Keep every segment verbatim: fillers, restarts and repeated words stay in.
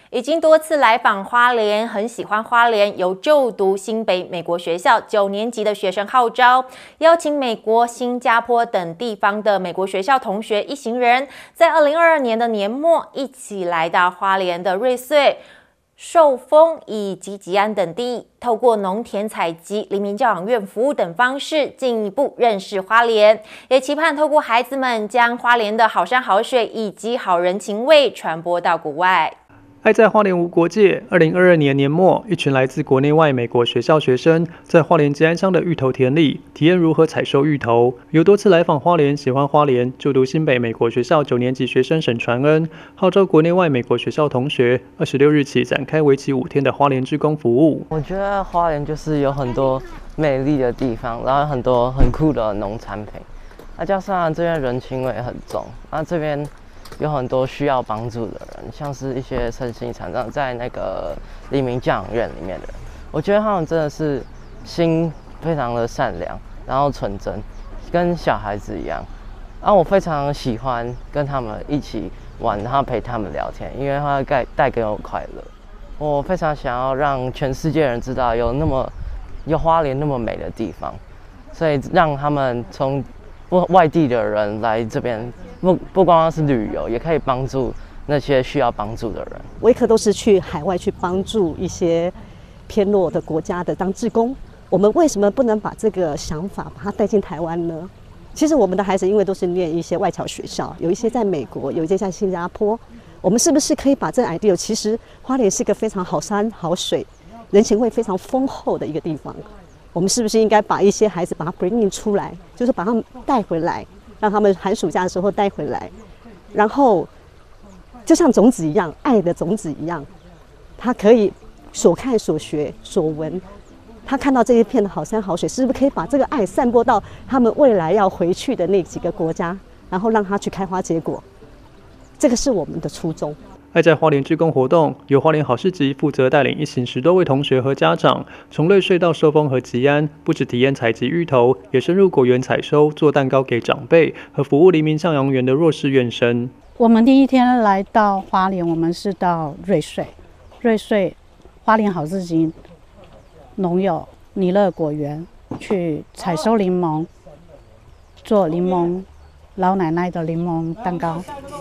已经多次来访花莲，很喜欢花莲，由就读新北美国学校九年级的学生号召，邀请美国、新加坡等地方的美国学校同学一行人，在二零二二年的年末一起来到花莲的瑞穗、寿丰以及吉安等地，透过农田采集、黎明教养院服务等方式，进一步认识花莲，也期盼透过孩子们将花莲的好山好水以及好人情味传播到国外。 爱在花莲无国界。二零二二年年末，一群来自国内外美国学校学生在花莲吉安乡的芋头田里体验如何采收芋头。有多次来访花莲、喜欢花莲、就读新北美国学校九年级学生沈传恩，号召国内外美国学校同学，二十六日起展开为期五天的花莲志工服务。 我觉得花莲就是有很多美丽的地方，然后很多很酷的农产品，那加上这边人情味很重，那这边有很多需要帮助的人，像是一些身心残障在那个黎明教养院里面的人，我觉得他们真的是心非常的善良，然后纯真，跟小孩子一样。啊，我非常喜欢跟他们一起玩，然后陪他们聊天，因为他带带给我快乐。我非常想要让全世界人知道有那么有花莲那么美的地方，所以让他们从外地的人来这边。不不光光是旅游，也可以帮助那些需要帮助的人。 维克都是去海外去帮助一些偏弱的国家的当志工，我们为什么不能把这个想法把它带进台湾呢？其实我们的孩子因为都是念一些外侨学校，有一些在美国，有一些在新加坡，我们是不是可以把这个 idea， 其实花莲是一个非常好山好水、人情味非常丰厚的一个地方，我们是不是应该把一些孩子把它 bring 出来，就是把他们带回来，让他们寒暑假的时候带回来，然后就像种子一样，爱的种子一样，他可以所看所学所闻，他看到这一片的好山好水，是不是可以把这个爱散播到他们未来要回去的那几个国家，然后让他去开花结果？这个是我们的初衷。 爱在花莲志工活动由花莲好市集负责带领一行十多位同学和家长，从瑞穗到寿丰和吉安，不止体验采集芋头，也深入果园采收，做蛋糕给长辈和服务黎明向阳园的弱势院生。 我们第一天来到花莲，我们是到瑞穗，瑞穗花莲好市集农友尼乐果园去采收柠檬，做柠檬老奶奶的柠檬蛋糕。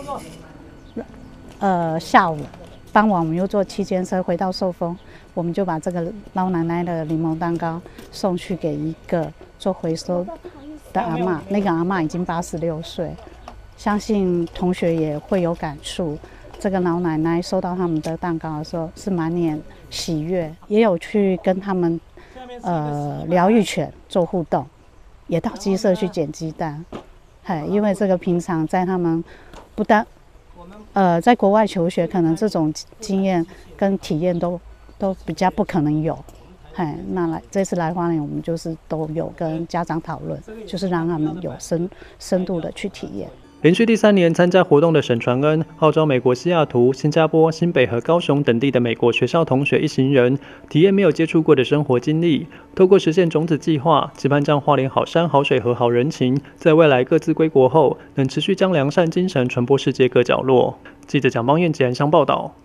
呃，下午傍晚我们又坐七间车回到寿丰，我们就把这个老奶奶的柠檬蛋糕送去给一个做回收的阿嬷，那个阿嬷已经八十六岁，相信同学也会有感触。这个老奶奶收到他们的蛋糕的时候是满脸喜悦，也有去跟他们呃疗愈犬做互动，也到鸡舍去捡鸡蛋。嘿，因为这个平常在他们不但呃，在国外求学，可能这种经验跟体验都都比较不可能有。嘿，那来这次来花莲，我们就是都有跟家长讨论，就是让他们有深深度的去体验。 连续第三年参加活动的沈传恩，号召美国西雅图、新加坡、新北和高雄等地的美国学校同学一行人，体验没有接触过的生活经历，透过实现种子计划，期盼将花莲好山好水和好人情，在未来各自归国后，能持续将良善精神传播世界各角落。记者蒋邦彦吉安乡报道。